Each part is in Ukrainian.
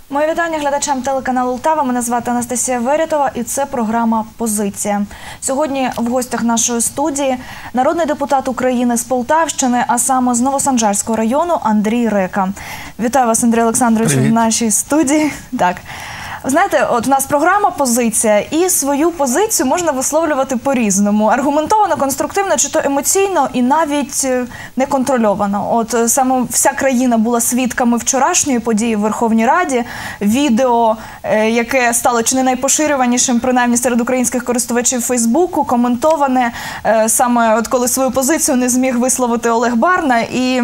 Моє вітання глядачам телеканалу «Лтава». Мене звати Анастасія Веретова і це програма «Позиція». Сьогодні в гостях нашої студії народний депутат України з Полтавщини, а саме з Новосанжарського району Андрій Река. Вітаю вас, Андрій Олександрович, в нашій студії. Так. Знаєте, от у нас програма «Позиція» і свою позицію можна висловлювати по-різному. Аргументовано, конструктивно, чи то емоційно і навіть неконтрольовано. От саме вся країна була свідками вчорашньої події в Верховній Раді. Відео, яке стало чи не найпоширюванішим, принаймні серед українських користувачів Фейсбуку, коментоване саме от коли свою позицію не зміг висловити Олег Барна і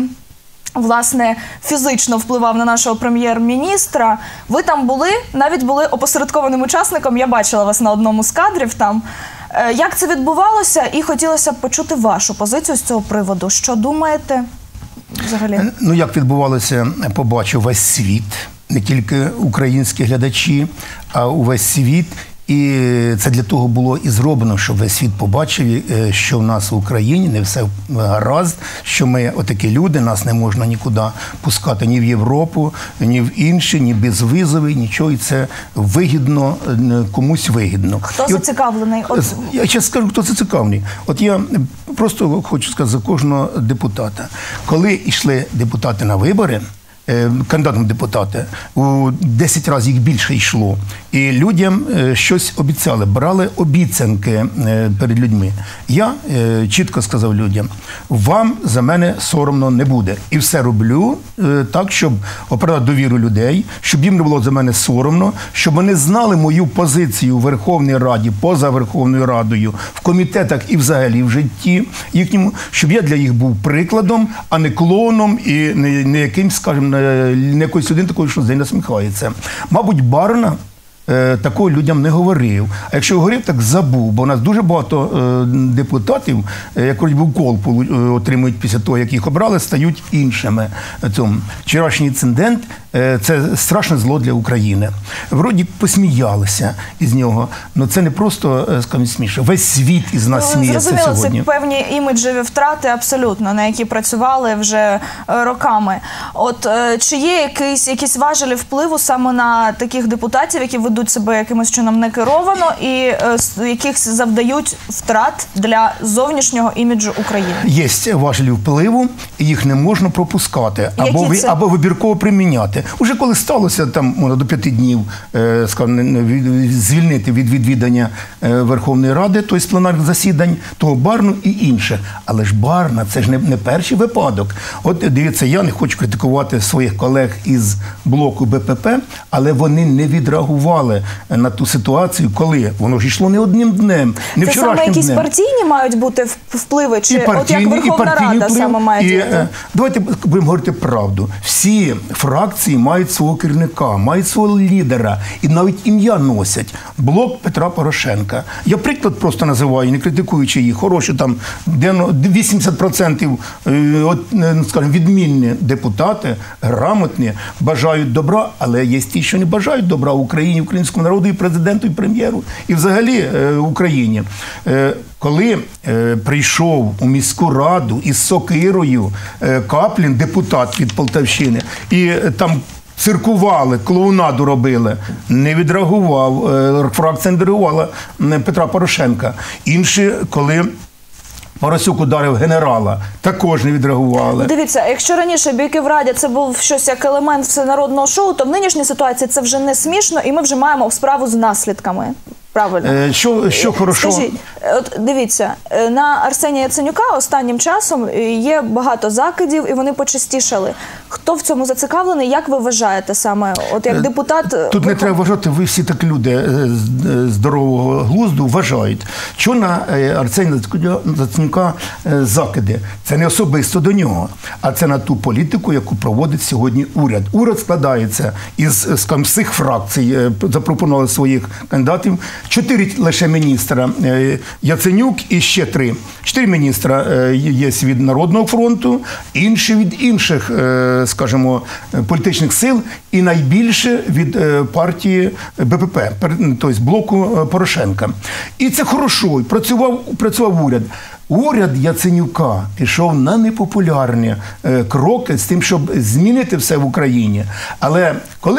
власне, фізично впливав на нашого прем'єр-міністра. Ви там були, навіть були опосередкованим учасником, я бачила вас на одному з кадрів там. Як це відбувалося? І хотілося б почути вашу позицію з цього приводу. Що думаєте взагалі? Ну, як відбувалося, побачив весь світ, не тільки українські глядачі, а увесь світ. І це для того було і зроблено, щоб весь світ побачив, що в нас в Україні не все гаразд, що ми отакі люди, нас не можна нікуди пускати ні в Європу, ні в інші, ні безвізовий, нічого. І це вигідно, комусь вигідно. Хто зацікавлений? Я зараз скажу, хто зацікавлений. От я просто хочу сказати за кожного депутата. Коли йшли депутати на вибори, кандидатом в депутати, у 10 разів їх більше йшло. І людям щось обіцяли, брали обіцянки перед людьми. Я чітко сказав людям, вам за мене соромно не буде. І все роблю так, щоб оправдати довіру людей, щоб їм не було за мене соромно, щоб вони знали мою позицію в Верховній Раді, поза Верховною Радою, в комітетах і взагалі в житті їхньому, щоб я для їх був прикладом, а не клоуном і не якимсь, скажімо, не якоюсь людиною такою, що з нею насміхається. Мабуть, Барна такого людям не говорив. А якщо говорив, так забув. Бо у нас дуже багато депутатів, як був колпу, отримують після того, як їх обрали, стають іншими. Вчорашній інцидент – це страшне зло для України. Вроді посміялися із нього, але це не просто, скажімо, смішно. Весь світ із нас сміється сьогодні. Зрозуміло, це певні іміджеві втрати абсолютно, на які працювали вже роками. От чи є якісь важелі впливу саме на таких депутатів, які ведуть себе якимось чином некеровано і яких завдають втрат для зовнішнього іміджу України? Є важелі впливу, і їх не можна пропускати або вибірково приміняти. Уже коли сталося там до 5 днів, скажімо, звільнити від відвідання Верховної Ради, тобто з пленарних засідань, того Барну і інше. Але ж Барна – це ж не перший випадок. От дивіться, я не хочу критикувати своїх колег із блоку БПП, але вони не відреагували на ту ситуацію, коли воно ж йшло не одним днем, не вчорашнім днем. Це саме якісь партійні мають бути впливи, чи от як Верховна Рада саме має діяти? Давайте будемо говорити правду. Всі фракції мають свого керівника, мають свого лідера, і навіть ім'я носять. Блок Петра Порошенка. Я приклад просто називаю, не критикуючи їх. Хороші там 80% скажімо, відмінні депутати, грамотні, бажають добра, але є ті, що не бажають добра Україні, українському народу, і президенту, і прем'єру, і взагалі Україні. Коли прийшов у міську раду із сокирою Каплін, депутат від Полтавщини, і там циркували, клоунаду робили, не відреагував, фракція не відреагувала Петра Порошенка. Інші, коли Парасюк ударив генерала, також не відреагували. Дивіться, якщо раніше бійки в Раді це був щось як елемент всенародного шоу, то в нинішній ситуації це вже не смішно, і ми вже маємо справу з наслідками. Правильно. Що хорошо? Скажіть, от дивіться, на Арсенія Яценюка останнім часом є багато закидів, і вони почастішали. Хто в цьому зацікавлений? Як ви вважаєте саме, от як депутат? Тут не треба вважати, ви всі так люди здорового глузду вважають. Що на Арсенія Яценюка закиди? Це не особисто до нього, а це на ту політику, яку проводить сьогодні уряд. Уряд складається із всіх фракцій, запропонували своїх кандидатів. 4 лише міністра Яценюк і ще 3. 4 міністра є від Народного фронту, інші від інших, скажімо, політичних сил і найбільше від партії БПП, тобто блоку Порошенка. І це хорошо, працював уряд. Уряд Яценюка пішов на непопулярні кроки з тим, щоб змінити все в Україні. Але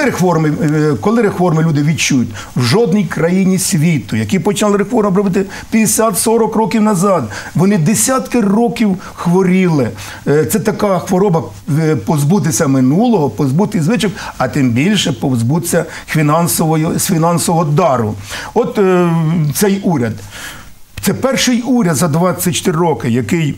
коли реформи люди відчують в жодній країні світу, які почали реформи робити 50-40 років назад, вони десятки років хворіли. Це така хвороба позбутися минулого, позбутися звичок, а тим більше позбутися фінансового дару. От цей уряд. Це перший уряд за 24 роки, який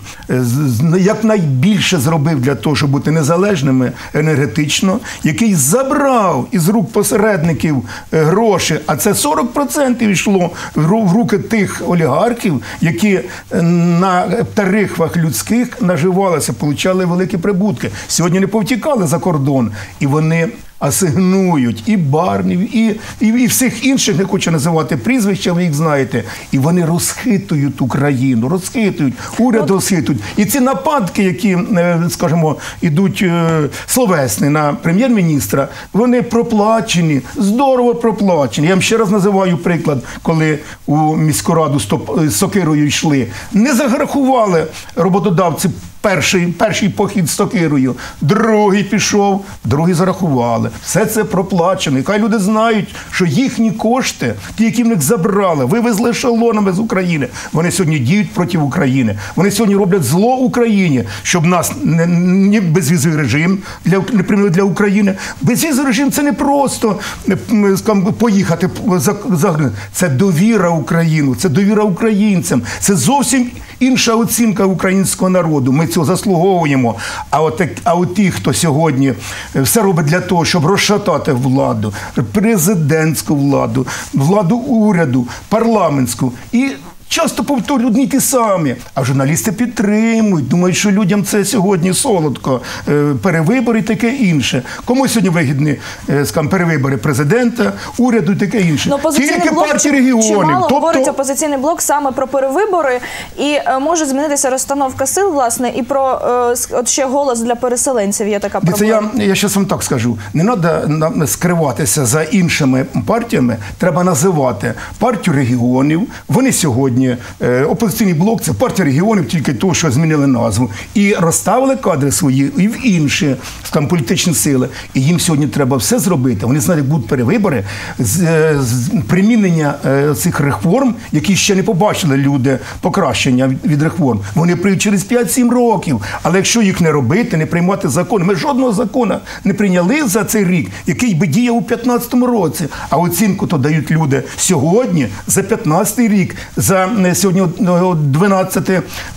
якнайбільше зробив для того, щоб бути незалежними енергетично, який забрав із рук посередників гроші, а це 40% йшло в руки тих олігархів, які на тарифах людських наживалися, получали великі прибутки. Сьогодні не повтікали за кордон, і вони асигнують і Барнів, і всіх інших, не хочу називати прізвища, ви їх знаєте, і вони розхитують Україну, розхитують, уряд розхитують. І ці нападки, які, скажімо, ідуть словесні на прем'єр-міністра, вони проплачені, здорово проплачені. Я вам ще раз називаю приклад, коли у міську раду з сокирою йшли. Не зарахували роботодавці перший похід з сокирою, другий пішов, другий зарахували. Все це проплачено. І хай люди знають, що їхні кошти, ті, які в них забрали, вивезли ешелонами з України, вони сьогодні діють проти України. Вони сьогодні роблять зло Україні, щоб нас не безвізовий режим не прийняли для України. Безвізовий режим – це не просто поїхати за границю. Це довіра Україну, це довіра українцям. Це зовсім інша оцінка українського народу. Ми цього заслуговуємо. А от ті, хто сьогодні все робить для того, щоб розшатати владу, президентську владу, владу уряду, парламентську, і часто повторюють одні ті самі. А журналісти підтримують, думають, що людям це сьогодні солодко. Перевибори і таке інше. Кому сьогодні вигідні, скажімо, перевибори президента, уряду і таке інше? Тільки партії регіонів. Чимало говорить опозиційний блок саме про перевибори, і може змінитися розстановка сил, власне, і про от ще голос для переселенців є така проблема. Я зараз вам так скажу. Не треба скриватися за іншими партіями, треба називати партію регіонів. Вони сьогодні опозиційний блок – це партія регіонів, тільки того, що змінили назву. І розставили кадри свої і в інші там, політичні сили. І їм сьогодні треба все зробити. Вони знають, як будуть перевибори, примінення цих реформ, які ще не побачили люди, покращення від реформ. Вони прийдуть через 5-7 років. Але якщо їх не робити, не приймати закони, ми жодного закону не прийняли за цей рік, який би діяв у 2015 році. А оцінку то дають люди сьогодні, за 2015 рік, за 12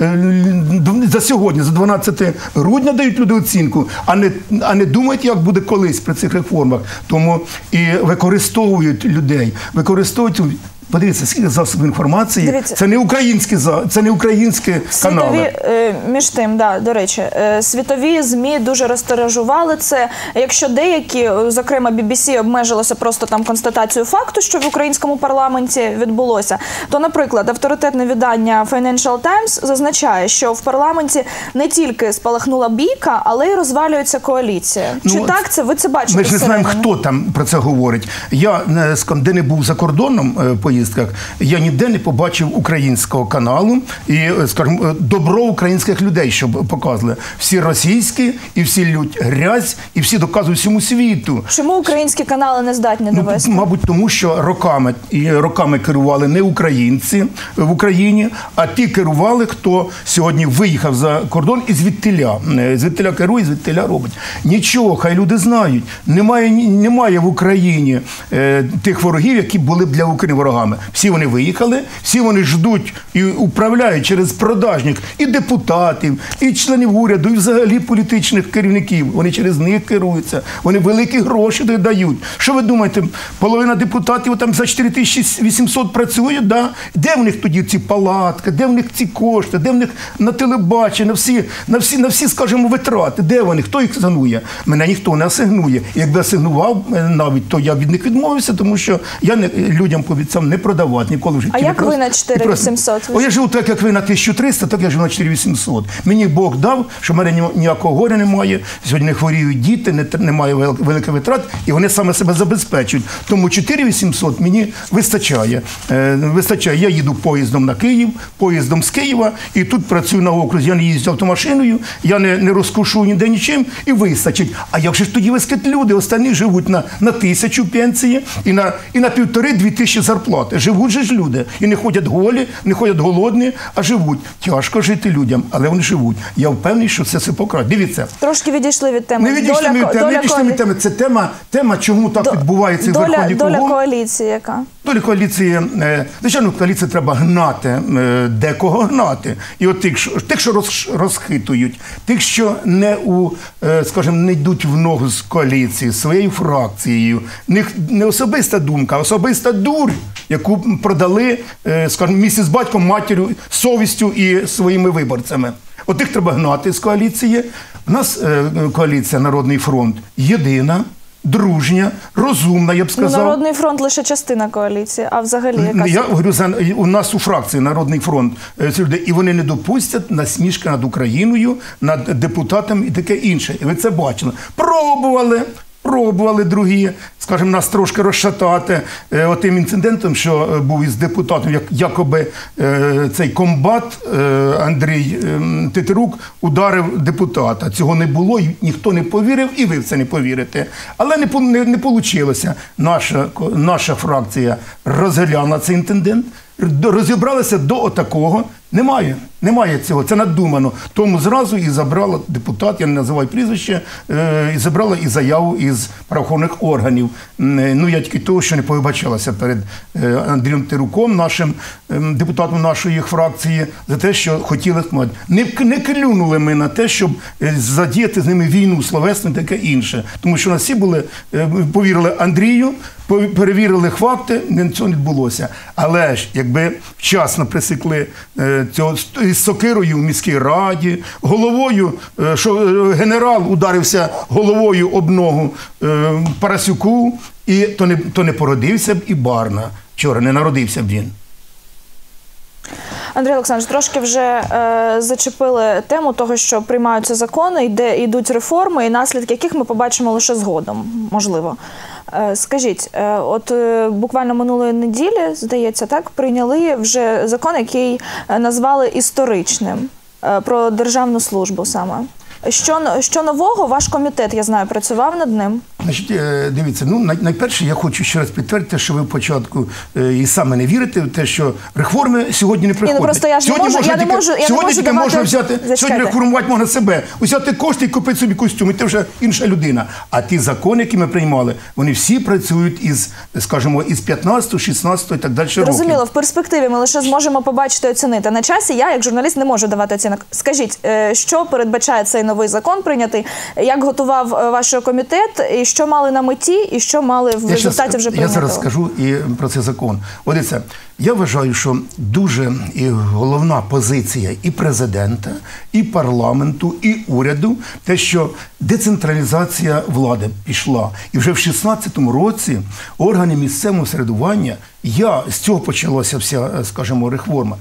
грудня дають люди оцінку, а не думають, як буде колись при цих реформах. Тому і використовують людей, подивіться, скільки засобів інформації. Дивіться. Це не українські канали. Між тим, да, до речі, світові ЗМІ дуже розтиражували це. Якщо деякі, зокрема BBC, обмежилося просто там констатацією факту, що в українському парламенті відбулося, то, наприклад, авторитетне видання Financial Times зазначає, що в парламенті не тільки спалахнула бійка, але й розвалюється коаліція. Чи так це? Ви це бачите? Ми ж не знаємо, хто там про це говорить. Я, де не був за кордоном поїздках, я ніде не побачив українського каналу і, скажімо, добро українських людей, щоб показували. Всі російські, і всі лють грязь, і всі доказують всьому світу. Чому українські канали не здатні довести? Мабуть, тому що роками керували не українці в Україні, а ті керували, хто сьогодні виїхав за кордон і звідтиля. Звідтиля керує, звідтиля робить. Нічого, хай люди знають. Немає в Україні тих ворогів, які були б для України ворогами. Всі вони виїхали, всі вони ждуть і управляють через продажник і депутатів, і членів уряду, і взагалі політичних керівників. Вони через них керуються, вони великі гроші дають. Що ви думаєте, половина депутатів там за 4800 працюють, да? Де в них тоді ці палатки, де в них ці кошти, де в них на телебачення, на всі, скажімо, витрати, де вони, хто їх асигнує? Мене ніхто не асигнує. Якби асигнував навіть, то я від них відмовився, тому що я людям пообіцяв не продавати, ніколи в житті. А не як ви на 4800? О, я живу так, як ви на 1300, так я живу на 4800. Мені Бог дав, що в мене ніякого горя немає, сьогодні не хворіють діти, немає великих витрат, і вони саме себе забезпечують. Тому 4800 мені вистачає. Я їду поїздом на Київ, поїздом з Києва, і тут працюю на окрузі. Я не їздю автомашиною, я не розкошую ніде нічим, і вистачить. А як же ж тоді вискать люди? Останні живуть на 1000 пенсії і на 1500-2000 тисячі зарплати. Живуть же ж люди. І не ходять голі, не ходять голодні, а живуть. Тяжко жити людям, але вони живуть. Я впевнений, що це все покраще. Дивіться. Трошки відійшли від теми. Не відійшли від теми. Це тема, чому так відбувається в Верховній Доля коаліції яка? Доля коаліції, звичайно, коаліції треба гнати, декого гнати. І от тих, що розхитують, тих, що не йдуть в ногу з коаліцією, своєю фракцією. Не особиста думка, а особиста дурь, яку продали, скажімо, місці з батьком, матір'ю, совістю і своїми виборцями. От тих треба гнати з коаліції. У нас коаліція «Народний фронт» єдина, дружня, розумна, я б сказав. Народний фронт лише частина коаліції, а взагалі яка? Я говорю, у нас у фракції Народний фронт, і вони не допустять насмішки над Україною, над депутатами і таке інше. І ви це бачили. Пробували другі, скажімо, нас трошки розшатати отим інцидентом, що був із депутатом, якоби цей комбат Андрій Тетерук ударив депутата. Цього не було, ніхто не повірив, і ви в це не повірите. Але не вийшло. Наша фракція розглянула цей інцидент, розібралися до отакого. Немає цього, це надумано. Тому зразу і забрала депутат, я не називаю прізвище, і забрала і заяву із правоохоронних органів. Я тільки того, що не повибачалася перед Андрієм Теруком, нашим депутатом нашої фракції, за те, що хотіли мати. Не клюнули ми на те, щоб задіяти з ними війну словесну і таке інше. Тому що нас всі повірили Андрію, перевірили факти, цього не відбулося. Але ж, якби вчасно присікли цього із сокирою в міській раді, головою, що генерал ударився головою об ногу Парасюку, і то не породився б і Барна. Вчора не народився б він. Андрій Олександрович, трошки вже зачепили тему того, що приймаються закони, де йдуть реформи, і наслідки яких ми побачимо лише згодом, можливо. Скажіть, от буквально минулої неділі, здається, так, прийняли вже закон, який назвали історичним, про державну службу саме. Що нового? Ваш комітет, я знаю, працював над ним? Значить, дивіться, найперше я хочу ще раз підтвердити, що ви початку і саме не вірите в те, що реформи сьогодні не приходять. Просто я не можу сьогодні реформувати можна себе. Взяти кошти і купити собі костюм, і ти вже інша людина. А ті закони, які ми приймали, вони всі працюють із 15, 16 і так далі років. Розуміло, в перспективі ми лише зможемо побачити і оцінити. На часі я, як журналіст, не можу давати оцінок. Скажіть, що передбачає цей новий закон прийнятий, як готував ваш комітет, і що мали на меті, і що мали в результаті вже прийнятого? Я зараз скажу і про цей закон. Дивіться, я вважаю, що дуже головна позиція і президента, і парламенту, і уряду, те, що децентралізація влади пішла. І вже в 2016 році органи місцевого самоврядування, з цього почалася вся, скажімо, реформа.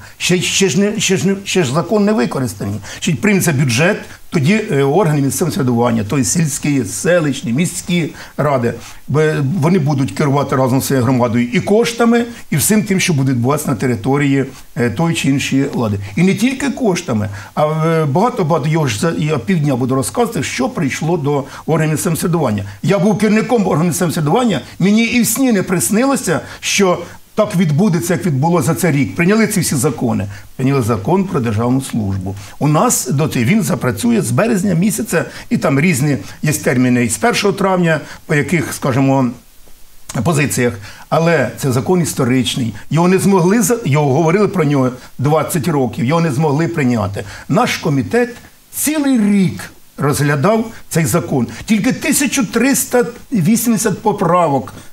Ще ж закон не використаний. Ще прийметься бюджет, тоді органи місцевого самоврядування, тобто сільські, селищні, міські ради, вони будуть керувати разом з своєю громадою і коштами, і всім тим, що буде відбуватися на території тої чи іншої влади. І не тільки коштами, а багато, я півдня буду розказувати, що прийшло до органів місцевого самоврядування. Я був керівником органів місцевого самоврядування, мені і в сні не приснилося, що так відбудеться, як відбулося за цей рік. Прийняли ці всі закони. Прийняли закон про державну службу. У нас він запрацює з березня місяця, і там різні є терміни з 1 травня, по яких, скажімо, позиціях. Але це закон історичний. Його говорили про нього 20 років, його не змогли прийняти. Наш комітет цілий рік розглядав цей закон. Тільки 1380 поправок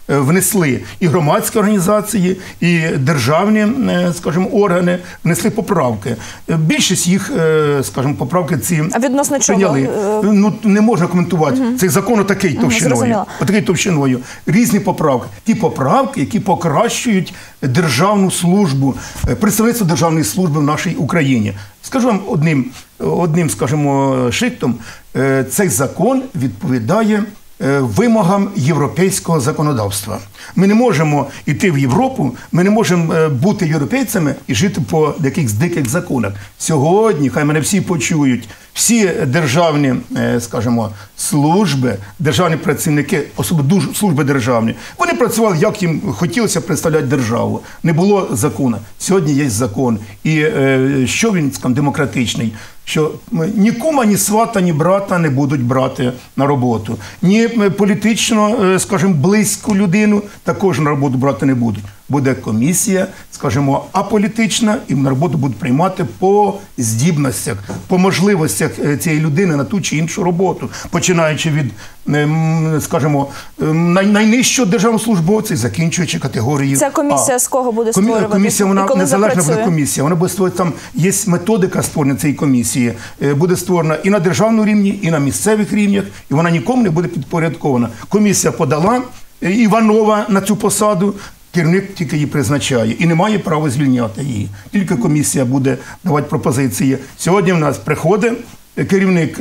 внесли і громадські організації, і державні, скажімо, органи, внесли поправки. Більшість їх, скажімо, поправки ці А відносно чого? прийняли. Ну, не можна коментувати. Цей закон отакий товщиною. Отакий товщиною. Різні поправки. Ті поправки, які покращують державну службу, представництво державної служби в нашій Україні. Скажу вам одним, скажімо, шрифтом, цей закон відповідає вимогам європейського законодавства. Ми не можемо йти в Європу, ми не можемо бути європейцями і жити по якихось диких законах. Сьогодні, хай мене всі почують, всі державні, скажімо, служби, державні працівники, особливо служби державні, вони працювали, як їм хотілося представляти державу. Не було закону. Сьогодні є закон. І що він, скажімо, демократичний? Що ні кума, ні свата, ні брата не будуть брати на роботу. Ні політично, скажімо, близьку людину також на роботу брати не будуть. Буде комісія, скажімо, аполітична, і на роботу будуть приймати по здібностях, по можливостях цієї людини на ту чи іншу роботу, починаючи від, скажімо, найнижчого державного службовця і закінчуючи категорією. Ця комісія з кого буде створювати? Комісія, вона незалежна буде комісія. Вона буде створювати, там є методика створення цієї комісії, буде створена і на державному рівні, і на місцевих рівнях, і вона нікому не буде підпорядкована. Комісія подала Іванова на цю посаду, керівник тільки її призначає і не має права звільняти її. Тільки комісія буде давати пропозиції. Сьогодні в нас приходить керівник,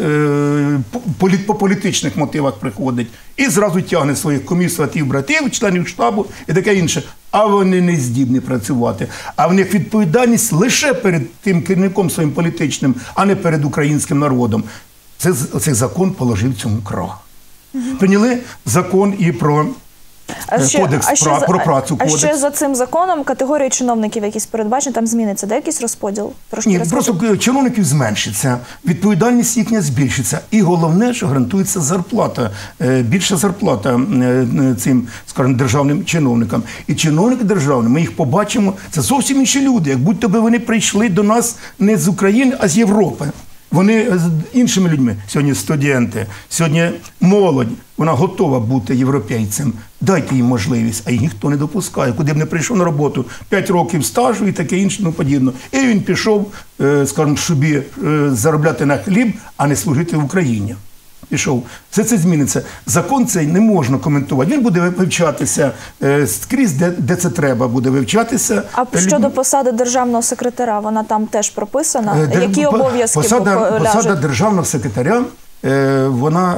по політичних мотивах приходить і зразу тягне своїх комісів, братів, членів штабу і таке інше. А вони не здібні працювати. А в них відповідальність лише перед тим керівником своїм політичним, а не перед українським народом. Цей закон положив цьому крах. Прийняли закон і про кодекс, про працю. А ще за цим законом категорії чиновників якісь передбачені, там зміниться, де якийсь розподіл? Ні, просто чиновників зменшиться, відповідальність їхня збільшиться. І головне, що гарантується зарплата, більша зарплата цим, скажімо, державним чиновникам. І чиновники державні, ми їх побачимо, це зовсім інші люди, як будь-то би вони прийшли до нас не з України, а з Європи. Вони з іншими людьми. Сьогодні студенти, сьогодні молодь, вона готова бути європейцем. Дайте їм можливість, а їх ніхто не допускає. Куди б не прийшов на роботу, 5 років стажу і таке інше, ну подібне. І він пішов, скажімо, собі заробляти на хліб, а не служити в Україні. Пішов. Все це зміниться. Закон цей не можна коментувати. Він буде вивчатися скрізь, де це треба буде вивчатися. А щодо посади державного секретаря, вона там теж прописана? Які обов'язки ляжуть? Посада державного секретаря, вона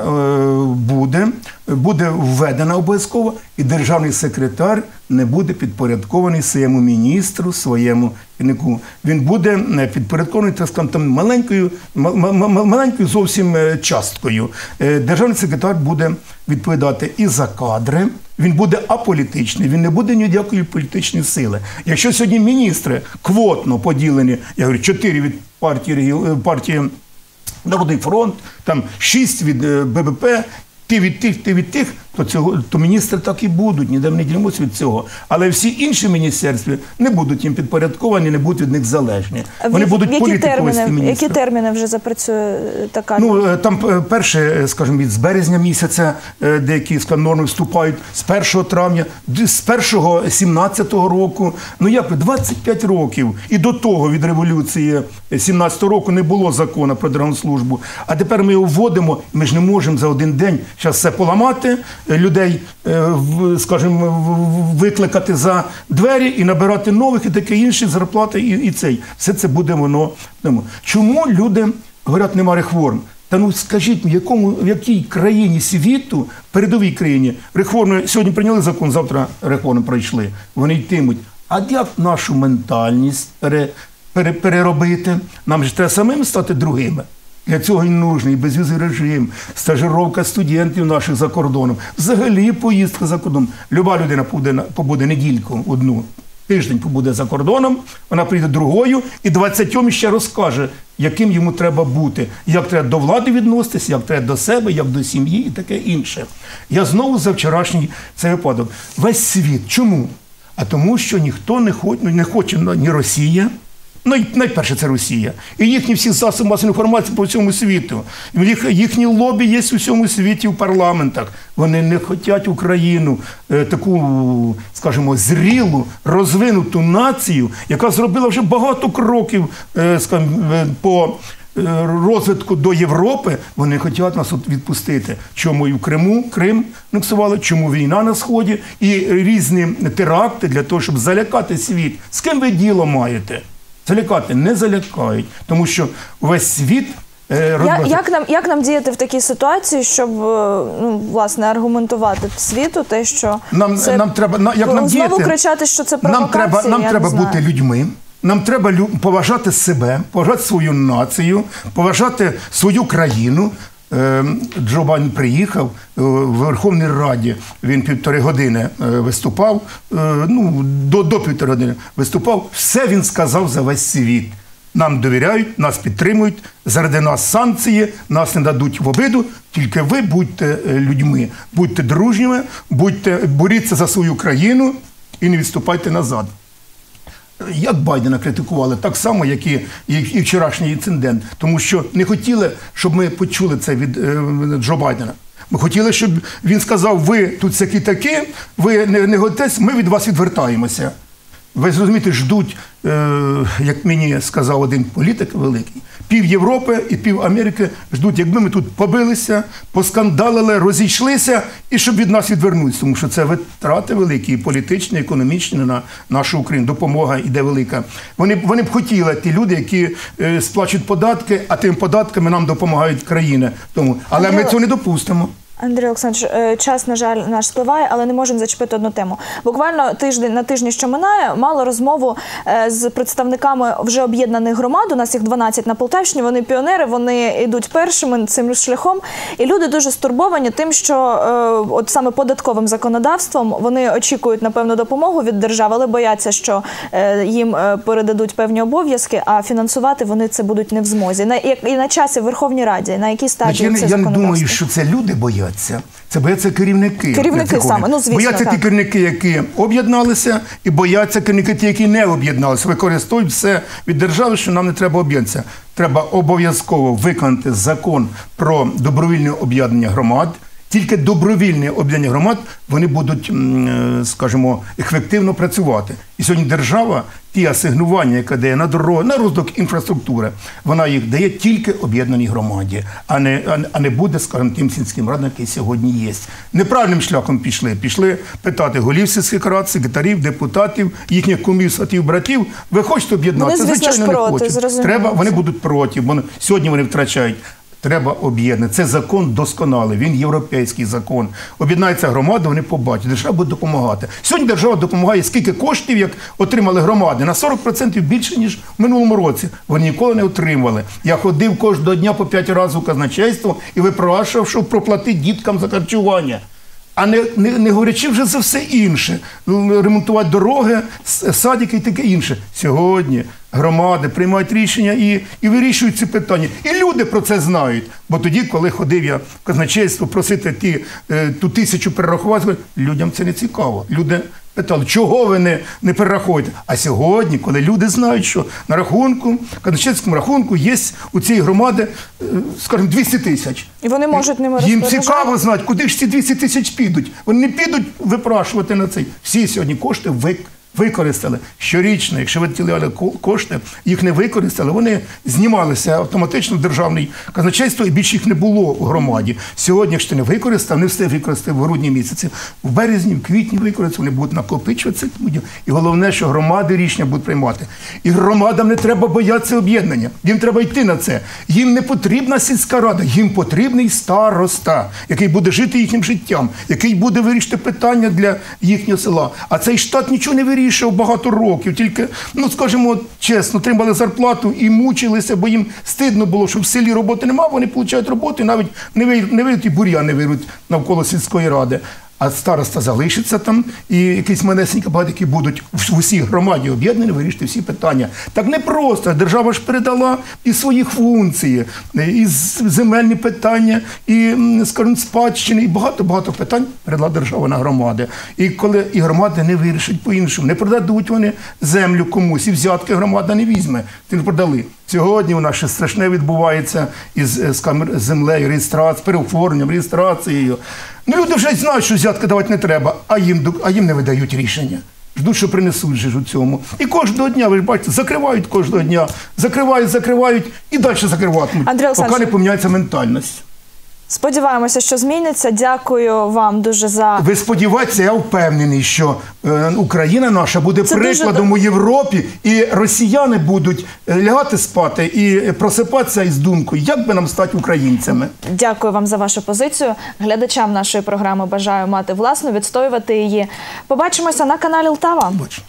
буде введена обов'язково, і державний секретар не буде підпорядкований своєму міністру, своєму керівнику. Він буде підпорядкований, так сказати, там маленькою зовсім часткою. Державний секретар буде відповідати і за кадри, він буде аполітичний, він не буде ніякої політичної сили. Якщо сьогодні міністри квотно поділені, я говорю, 4 від партії Народний фронт, там 6 від ББП, ти від тих, то міністри так і будуть, ніде не ділимося від цього. Але всі інші міністерства не будуть їм підпорядковані, не будуть від них залежні. Вони будуть політиковські міністри. Які терміни вже запрацює така? Ну, там перше, скажімо, з березня місяця деякі норми вступають, з 1 травня, з 1-го 17-го року. Ну як ви, 25 років. І до того від революції 17-го року не було закону про державну службу. А тепер ми його вводимо, ми ж не можемо за один день зараз все поламати, людей, скажімо, викликати за двері і набирати нових і таке інше, зарплати і цей. Все це буде воно. Чому люди говорять, нема реформ? Та ну скажіть, в якій країні світу, передовій країні, реформи, сьогодні прийняли закон, завтра реформи пройшли, вони йтимуть. А як нашу ментальність переробити? Нам ж треба самим стати другими. Для цього і нужний безвізовий режим, стажировка студентів наших за кордоном, взагалі поїздка за кордоном. Люба людина побуде недільку одну, тиждень побуде за кордоном, вона прийде другою і 20-м ще розкаже, яким йому треба бути, як треба до влади відноситися, як треба до себе, як до сім'ї і таке інше. Я знову за вчорашній цей випадок. Весь світ. Чому? А тому, що ніхто не хоче, ні Росія, Найперше це Росія. І їхні всі засоби масової інформації по всьому світу. Їхні лобі є у всьому світі в парламентах. Вони не хочуть Україну, таку, скажімо, зрілу, розвинуту націю, яка зробила вже багато кроків, по розвитку до Європи. Вони хочуть нас відпустити. Чому і в Крим анексували, чому війна на Сході і різні теракти для того, щоб залякати світ. З ким ви діло маєте? Залякати не залякають, тому що весь світ Як нам діяти в такій ситуації, щоб власне аргументувати світу те, що нам треба, як нам знову діяти, кричати, що це провокація? Нам треба бути людьми. Нам треба поважати себе, поважати свою націю, поважати свою країну. Джо Байден приїхав в Верховній Раді, він 1,5 години виступав, до 1,5 години виступав, все він сказав за весь світ. Нам довіряють, нас підтримують, заради нас санкції, нас не дадуть в обиду, тільки ви будьте людьми, будьте дружніми, боріться за свою країну і не відступайте назад. Як Байдена критикували, так само, як і вчорашній інцидент. Тому що не хотіли, щоб ми почули це від Джо Байдена. Ми хотіли, щоб він сказав, ви тут всякі-такі, ви не годитесь, ми від вас відвертаємося. Ви зрозумієте, ждуть, як мені сказав один політик великий, пів Європи і пів Америки ждуть, якби ми тут побилися, поскандалили, розійшлися, і щоб від нас відвернутися. Тому що це витрати великі, і політичні, і економічні на нашу Україну. Допомога йде велика. Вони б хотіли, ті люди, які сплачують податки, а тим податками нам допомагають країни. Але ми цього не допустимо. Андрій Олександрович, час, на жаль, наш спливає, але не можемо зачепити одну тему. Буквально на тижні, що минає, мали розмову з представниками вже об'єднаних громад. У нас їх 12 на Полтавщині, вони піонери, вони йдуть першими цим шляхом. І люди дуже стурбовані тим, що от саме податковим законодавством вони очікують на певну допомогу від держави, але бояться, що їм передадуть певні обов'язки, а фінансувати вони це будуть не в змозі. І на часі в Верховній Раді, на якій стадії це законодавство? Я не думаю, що це люди бояться. Це бояться керівники. Керівники саме, звісно. Бояться ті керівники, які об'єдналися, і бояться керівники ті, які не об'єдналися. Використовують все від держави, що нам не треба об'єднатися. Треба обов'язково виконати закон про добровільне об'єднання громад. Тільки добровільне об'єднання громад, вони будуть, скажімо, ефективно працювати. І сьогодні держава, ті асигнування, яка дає на дороги, на розвиток інфраструктури, вона їх дає тільки об'єднаній громаді, а не буде, скажімо, тим сільським радам, який сьогодні є. Неправильним шляхом пішли питати голів сільських рад, секретарів, депутатів, їхніх кумів, сватів, братів. Ви хочете об'єднатися? Звичайно, не хочуть. Треба, вони будуть проти, бо сьогодні вони втрачають. Треба об'єднати. Це закон досконалий, він європейський закон. Об'єднається громада, вони побачать, держава буде допомагати. Сьогодні держава допомагає, скільки коштів, як отримали громади, на 40% більше, ніж в минулому році. Вони ніколи не отримали. Я ходив кожного дня по 5 разів у казначейство і випрашував, щоб проплатити діткам за харчування. А не говорячи вже за все інше. Ремонтувати дороги, садики і таке інше. Сьогодні громади приймають рішення і вирішують ці питання. І люди про це знають. Бо тоді, коли ходив я в казначейство просити ту 1000 перерахувати, людям це не цікаво. Люди питали, чого ви не перераховуєте? А сьогодні, коли люди знають, що на рахунку, казначейському рахунку є у цієї громади, скажімо, 200 тисяч. І вони можуть ними розпоряджати. Їм цікаво знати, куди ж ці 200 тисяч підуть. Вони не підуть випрашувати на цей. Всі сьогодні кошти використали щорічно. Якщо виділяли кошти, їх не використали, вони знімалися автоматично в державне казначейство, і більше їх не було у громаді. Сьогодні, якщо не використав, не встиг використати в грудні місяці, в березні, в квітні використати, вони будуть накопичуватися. І головне, що громади рішення будуть приймати. І громадам не треба боятися об'єднання. Їм треба йти на це. Їм не потрібна сільська рада, їм потрібний староста, який буде жити їхнім життям, який буде вирішити питання для їхнього села. А цей штат нічого не вирішив багато років, тільки, скажімо чесно, отримали зарплату і мучилися, бо їм стидно було, що в селі роботи немає, вони отримують роботу, і навіть не вирють і бур'ян не вируть навколо сільської ради. а староста залишиться там, і якісь малесенькі багато, які будуть в усій громаді об'єднані, вирішити всі питання. Так не просто. Держава ж передала і свої функції, і земельні питання, і, скажімо, спадщини, і багато питань передала держава на громади. І коли і громади не вирішать по-іншому, не продадуть вони землю комусь, і взятки громада не візьме. Ти не продали. Сьогодні у нас ще страшне відбувається із землею, реєстрацією, переоформленням, реєстрацією. Ну, люди вже знають, що взятки давати не треба, а їм не видають рішення. Ждуть, що принесуть же у цьому. І кожного дня, ви ж бачите, закривають кожного дня. Закривають і далі закриватимуть, поки не поміняється ментальність. Сподіваємося, що зміниться. Дякую вам дуже за... Ви сподіваєтеся, я впевнений, що Україна наша буде прикладом у Європі, і росіяни будуть лягати спати і просипатися із думкою, як би нам стати українцями. Дякую вам за вашу позицію. Глядачам нашої програми бажаю мати власну, відстоювати її. Побачимося на каналі Лтава.